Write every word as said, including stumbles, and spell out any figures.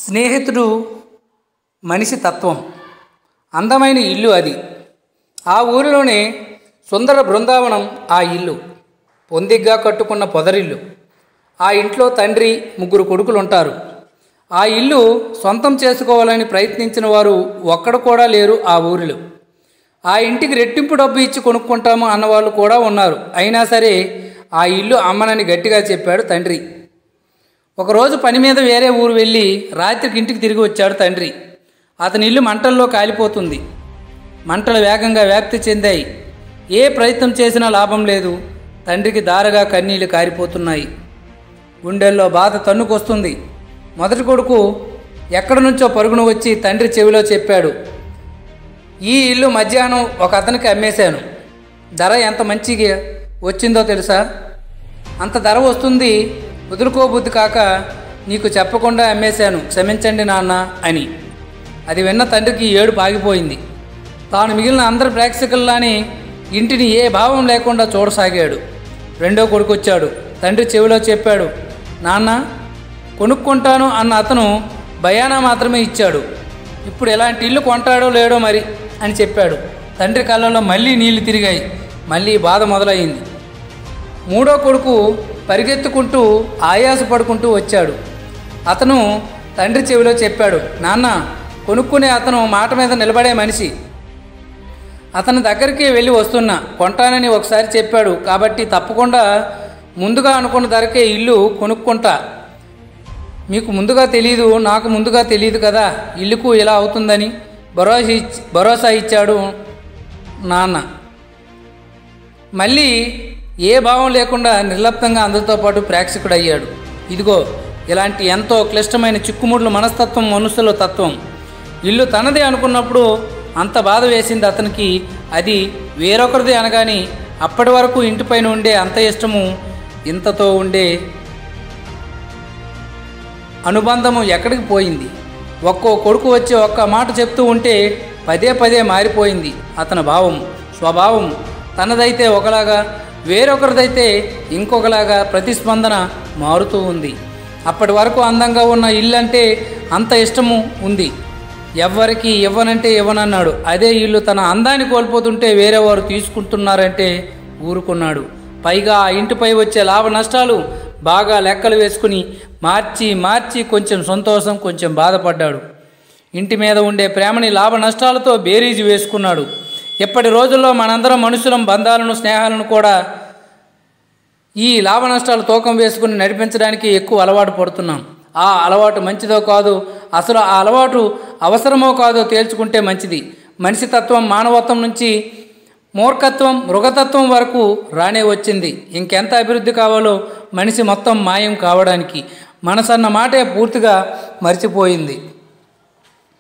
స్నేహితుడు మనిషి తత్వం. అందమైన ఇల్లు అది. ఆ ఊరిలోనే సుందర బృందావనం ఆ ఇల్లు. పొందిగ్గా కట్టుకున్న పొదరిల్లు. ఆ ఇంట్లో తండ్రి, ముగ్గురు కొడుకులు ఉంటారు. ఆ ఇల్లు సొంతం చేసుకోవాలని ప్రయత్నించిన వారు ఒక్కడు కూడా లేరు ఆ ఊరిలో. ఆ ఇంటికి రెట్టింపు డబ్బు ఇచ్చి కొనుక్కుంటాము అన్నవాళ్ళు కూడా ఉన్నారు. అయినా సరే ఆ ఇల్లు అమ్మనని గట్టిగా చెప్పాడు తండ్రి. ఒకరోజు పని మీద వేరే ఊరు వెళ్ళి రాత్రికి ఇంటికి తిరిగి వచ్చాడు తండ్రి. అతని ఇల్లు మంటల్లో కాలిపోతుంది. మంటలు వేగంగా వ్యాప్తి చెందాయి. ఏ ప్రయత్నం చేసినా లాభం లేదు. తండ్రికి దారగా కన్నీళ్లు కారిపోతున్నాయి. గుండెల్లో బాధ తన్నుకొస్తుంది. మొదటి కొడుకు ఎక్కడి నుంచో పరుగును వచ్చి తండ్రి చెవిలో చెప్పాడు, ఈ ఇల్లు మధ్యాహ్నం ఒక అతనికి అమ్మేశాను. ధర ఎంత మంచిగా వచ్చిందో తెలుసా? అంత ధర వస్తుంది, వదులుకోబుద్ధి కాక నీకు చెప్పకుండా అమ్మేశాను, క్షమించండి నాన్న అని. అది విన్న తండ్రికి ఏడుపు ఆగిపోయింది. తాను మిగిలిన అందరి ప్రేక్షకుల్లానే ఇంటిని ఏ భావం లేకుండా చూడసాగాడు. రెండో కొడుకు వచ్చాడు. తండ్రి చెవిలో చెప్పాడు, నాన్న కొనుక్కుంటాను అన్న అతను భయానా మాత్రమే ఇచ్చాడు. ఇప్పుడు ఎలాంటి ఇల్లు కొంటాడో లేడో మరి అని చెప్పాడు. తండ్రి కళ్ళలో మళ్ళీ నీళ్లు తిరిగాయి. మళ్ళీ బాధ మొదలయ్యింది. మూడో కొడుకు పరిగెత్తుకుంటూ ఆయాస పడుకుంటూ వచ్చాడు. అతను తండ్రి చెవిలో చెప్పాడు, నాన్న కొనుక్కునే అతను మాట మీద నిలబడే మనిషి. అతని దగ్గరికి వెళ్ళి వస్తున్నా, కొంటానని ఒకసారి చెప్పాడు కాబట్టి తప్పకుండా ముందుగా అనుకున్న ధరకే ఇల్లు కొనుక్కుంటా. మీకు ముందుగా తెలియదు, నాకు ముందుగా తెలియదు కదా ఇల్లుకు ఇలా అవుతుందని భరోసా ఇచ్చి భరోసా ఇచ్చాడు నాన్న. మళ్ళీ ఏ భావం లేకుండా నిర్లిప్తంగా అందరితో పాటు ప్రేక్షకుడు అయ్యాడు. ఇదిగో ఇలాంటి ఎంతో క్లిష్టమైన చిక్కుముడ్ల మనస్తత్వం మనుషుల తత్వం. ఇల్లు తనదే అనుకున్నప్పుడు అంత బాధ వేసింది అతనికి. అది వేరొకరిది అనగాని అప్పటి వరకు ఇంటిపైన ఉండే అంత ఇష్టము, ఇంతతో ఉండే అనుబంధము ఎక్కడికి పోయింది? ఒక్కో కొడుకు వచ్చి ఒక్క మాట చెప్తూ ఉంటే పదే పదే మారిపోయింది అతని భావం, స్వభావం. తనదైతే ఒకలాగా, వేరొకరిదైతే ఇంకొకలాగా ప్రతిస్పందన మారుతూ ఉంది. అప్పటి వరకు అందంగా ఉన్న ఇల్లు అంటే అంత ఇష్టము ఉంది. ఎవ్వరికి ఇవ్వనంటే ఇవ్వనన్నాడు. అదే ఇల్లు తన అందాన్ని కోల్పోతుంటే వేరే వారు తీసుకుంటున్నారంటే ఊరుకున్నాడు. పైగా ఆ ఇంటిపై వచ్చే లాభ నష్టాలు బాగా లెక్కలు వేసుకుని మార్చి మార్చి కొంచెం సంతోషం, కొంచెం బాధపడ్డాడు. ఇంటి మీద ఉండే ప్రేమని లాభ నష్టాలతో బేరీజు వేసుకున్నాడు. ఇప్పటి రోజుల్లో మనందరం మనుషులం, బంధాలను, స్నేహాలను కూడా ఈ లాభ నష్టాలు తూకం వేసుకుని నడిపించడానికి ఎక్కువ అలవాటు పడుతున్నాం. ఆ అలవాటు మంచిదో కాదో, అసలు ఆ అలవాటు అవసరమో కాదో తేల్చుకుంటే మంచిది. మనిషి తత్వం మానవత్వం నుంచి మూర్ఖత్వం, మృగతత్వం వరకు రానే వచ్చింది. ఇంకెంత అభివృద్ధి కావాలో మనిషి మొత్తం మాయం కావడానికి. మనసన్న మాటే పూర్తిగా మర్చిపోయింది.